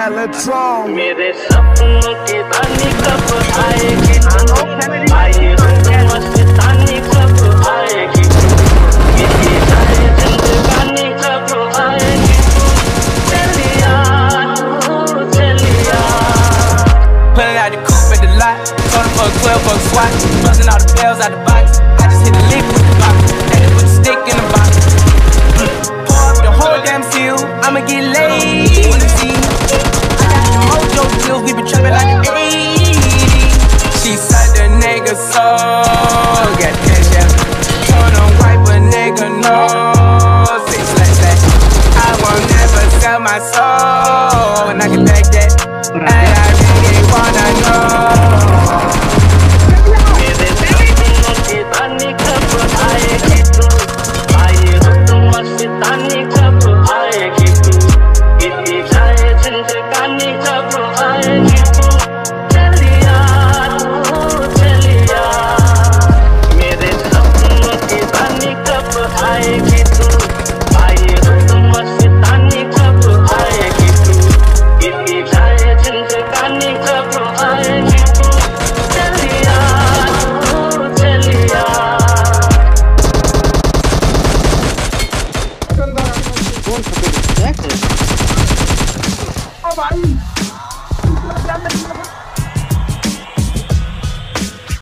Electron। मेरे सपनों की रानी कब आएगी तू, आए हो तो मस्तानी कब आएगी तू, किसी जाए जिंदगानी कब आएगी तू, चलिया तू चलिया। Pulling out the coupe at the lot, told him for a 12-buck swat, busting all the bells out the box. I just hit the lick with the box, had to put the stick in the box. Pour up the whole damn seal, I'ma get lazy. I got the mojo deals, we been trapping like the 80s. She said the nigga so got cash out. Told him wipe a nigga nose, say slash slash. I won't never sell my soul, and I can back that. And I really wanna know. मेरे सपनों की रानी कब आएगी तू, आए हो तो मस्तानी कब आएगी तू, किसी जाए जिंदगानी कब आएगी तू, चलिया तू चलिया। मेरे सपनों की रानी कब आएगी तू, आए हो तो मस्तानी कब आएगी तू, किसी जाए जिंदगानी कब आएगी तू, चलिया तू चलिया। अब आई